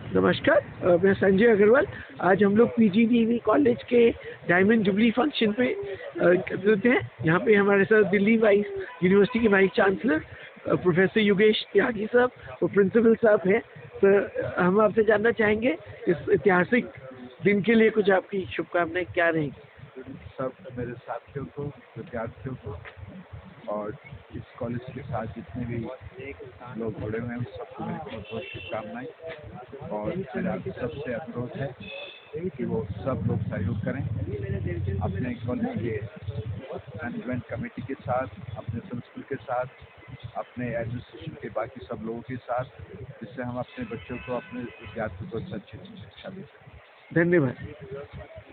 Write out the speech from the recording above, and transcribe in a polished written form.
नमस्कार, मैं संजय अग्रवाल। आज हम लोग पीजीडीवी कॉलेज के डायमंड जुबली फंक्शन पे करते हैं। यहाँ पे हमारे साथ दिल्ली वाइस यूनिवर्सिटी के vice chancellor professor Yogesh Tyagi sahab और प्रिंसिपल साहब हैं। तो हम आपसे जानना चाहेंगे इस ऐतिहासिक दिन के लिए कुछ आपकी शुभकामनाएं क्या रहेंगी। सब मेरे साथियों को, विद्यार्थियों को और इस कॉलेज के साथ जितने भी लोग जुड़े हुए हैं सबको मेरी बहुत बहुत शुभकामनाएं। और मेरा सबसे अनुरोध है कि वो सब लोग सहयोग करें अपने कॉलेज के मैनेजमेंट कमेटी के साथ, अपने प्रिंसिपल के साथ, अपने एडमिनिस्ट्रेशन के बाकी सब लोगों के साथ, जिससे हम अपने बच्चों को, अपने विद्यार्थियों को अच्छी शिक्षा दे सकें। धन्यवाद।